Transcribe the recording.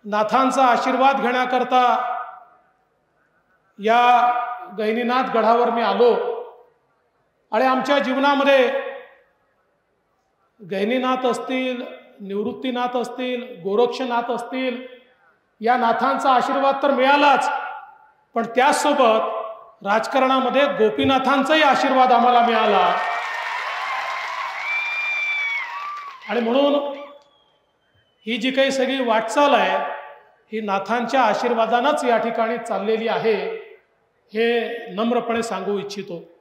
नाथांचा आशीर्वाद घेण्याकरता या गहिनीनाथ गडावर मी आलो आणि आमच्या जीवनामध्ये गहिनीनाथ असतील, निवृत्तीनाथ असतील, गोरक्षनाथ असतील, या नाथांचा आशीर्वाद तर मिळालाच, पण त्याचसोबत राजकारणामध्ये गोपीनाथांचाही आशीर्वाद आम्हाला मिळाला. आणि म्हणून ही जी काही सगळी वाटचाल आहे ही नाथांच्या आशीर्वादानंच या ठिकाणी चाललेली आहे, हे नम्रपणे सांगू इच्छितो.